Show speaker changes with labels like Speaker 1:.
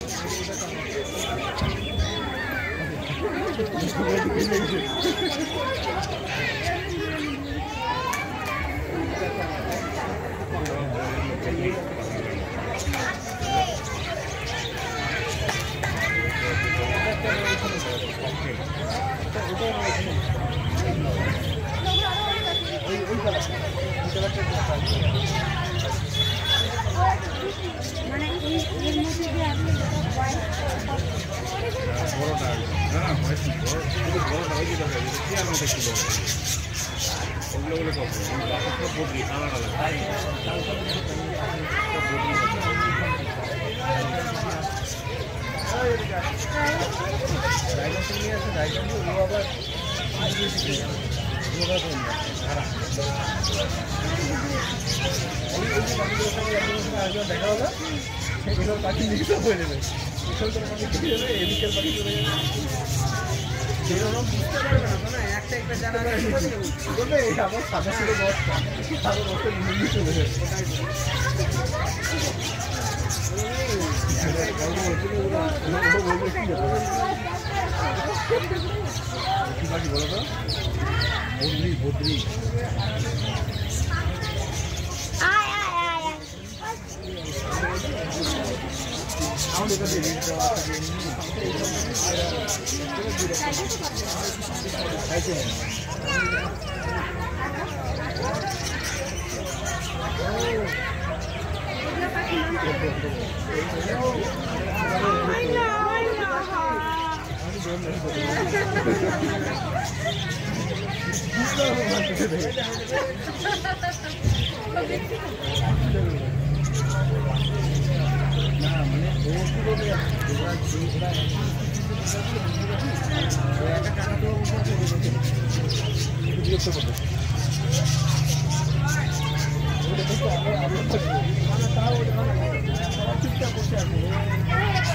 Speaker 1: মানে এর মধ্যে দিয়ে আপনি বড়টা না বড়টা ওই যেটা চেয়ার মধ্যে ছিল ওগুলো বদলি কালার দেখা হলো এগুলো পাখি নিয়ে হয়ে যাবে এদিকের পাখি চলে যাবে বুঝতে পারবে না একটা একটা জানা আমার সাদা ছিল বস্তা সাদা বস্তা নিয়ে চলে যাবে কি পাখি বলো তো বদ্রি বদ্রি আমাদের কাছে ঠিকঠাক করতে আছে